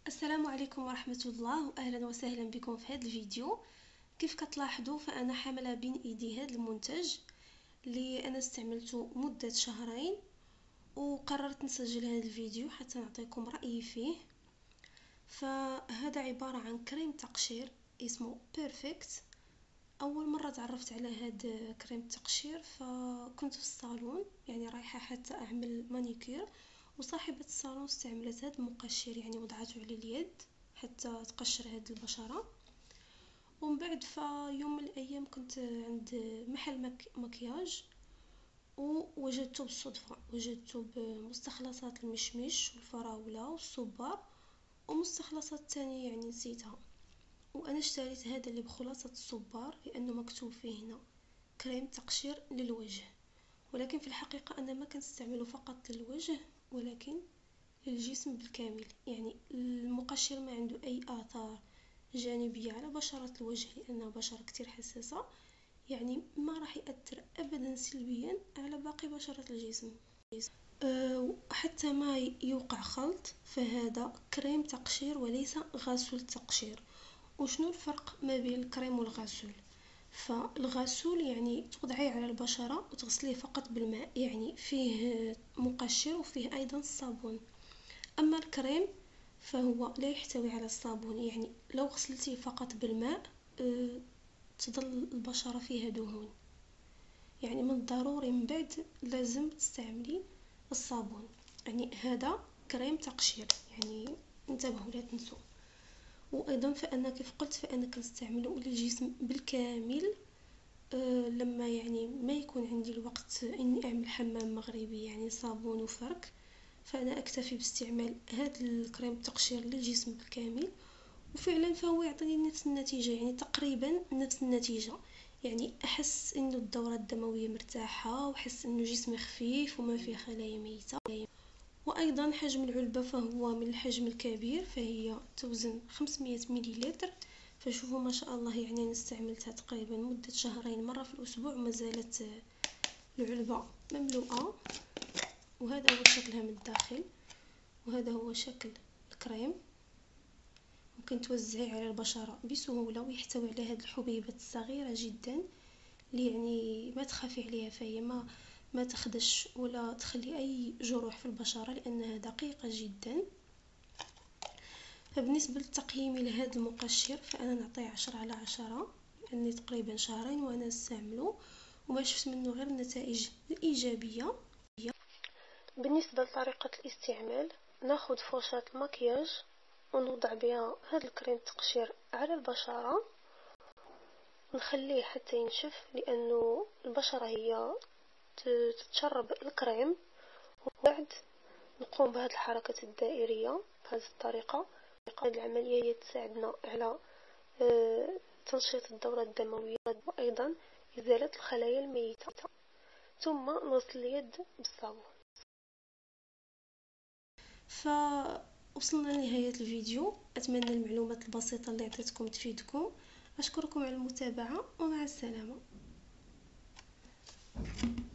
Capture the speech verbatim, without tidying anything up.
السلام عليكم ورحمة الله وأهلا وسهلا بكم في هذا الفيديو. كيف كتلاحظوا فأنا حاملة بين ايدي هذا المنتج اللي أنا استعملته مدة شهرين، وقررت نسجل هذا الفيديو حتى نعطيكم رأيي فيه. فهذا عبارة عن كريم تقشير اسمه بيرفكت. أول مرة تعرفت على هذا كريم التقشير فكنت في الصالون، يعني رايحة حتى أعمل مانيكير، وصاحبة الصالون استعملت هذا المقشر، يعني وضعته على اليد حتى تقشر هذه البشرة. ومن بعد فيوم من الأيام كنت عند محل مك... مكياج، ووجدته بالصدفة، وجدته بمستخلصات المشمش والفراولة والصبار ومستخلصات تانية يعني نسيتها. وانا اشتريت هذا اللي بخلاصة الصبار لانه مكتوب فيه هنا كريم تقشير للوجه، ولكن في الحقيقة انا ما كنستعمله فقط للوجه ولكن للجسم بالكامل. يعني المقشر ما عنده اي اثار جانبية على بشرة الوجه لانها بشرة كتير حساسة، يعني ما راح يأثر ابدا سلبيا على باقي بشرة الجسم. أه حتى ما يوقع خلط، فهذا كريم تقشير وليس غسول تقشير. وشنو الفرق ما بين الكريم والغسول؟ فالغسول يعني توضعيه على البشرة وتغسليه فقط بالماء، يعني فيه مقشر وفيه ايضا الصابون. اما الكريم فهو لا يحتوي على الصابون، يعني لو غسلتيه فقط بالماء أه تظل البشرة فيها دهون، يعني من الضروري من بعد لازم تستعملي الصابون. يعني هذا كريم تقشير، يعني انتبهوا لا تنسوا. وايضا فانا كيف قلت فانا كنستعمله للجسم بالكامل. أه لما يعني ما يكون عندي الوقت اني اعمل حمام مغربي يعني صابون وفرك، فانا اكتفي باستعمال هذا الكريم التقشير للجسم بالكامل، وفعلا فهو يعطيني نفس النتيجة، يعني تقريبا نفس النتيجة. يعني احس انه الدورة الدموية مرتاحة، واحس انه جسمي خفيف وما فيه خلايا ميتة. وايضا حجم العلبة فهو من الحجم الكبير، فهي توزن خمسمية مليلتر. فشوفوا ما شاء الله، يعني انا استعملتها تقريبا مدة شهرين مرة في الاسبوع وما زالت العلبة مملوءة. وهذا هو شكلها من الداخل، وهذا هو شكل الكريم. ممكن توزعيه على البشرة بسهولة، ويحتوي على هذه الحبيبات الصغيرة جدا اللي يعني ما تخافي عليها، فهي ما ما تخدش ولا تخلي اي جروح في البشرة لانها دقيقة جدا. فبالنسبة لتقييمي لهذا المقشر فانا نعطيه عشرة على عشرة، لاني تقريبا شهرين وانا استعمله وما شفت منه غير النتائج الايجابية. بالنسبة لطريقة الاستعمال، ناخذ فرشاة المكياج ونوضع بها هذا الكريم التقشير على البشرة ونخليه حتى ينشف، لانه البشرة هي تتشرب الكريم. وبعد نقوم بهذه الحركة الدائرية بهذه الطريقة. هذه العملية هي تساعدنا على تنشيط الدورة الدموية وأيضا إزالة الخلايا الميتة. ثم نغسل اليد بالصابون. فوصلنا لنهاية الفيديو، أتمنى المعلومات البسيطة اللي عطيتكم تفيدكم. أشكركم على المتابعة ومع السلامة.